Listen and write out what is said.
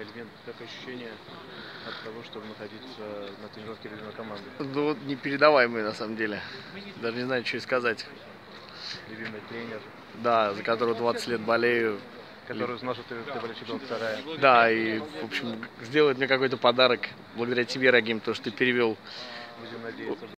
элемент, как ощущение от того, чтобы находиться на тренировке любимой команды? Ну, вот непередаваемые на самом деле. Даже не знаю, что и сказать. Любимый тренер, Да, за которого 20 лет болею. который узнал, что ты болельщик Галатасарая. Да, и, в общем, сделает мне какой-то подарок благодаря тебе, Рагим, то, что ты перевел Будем надеяться.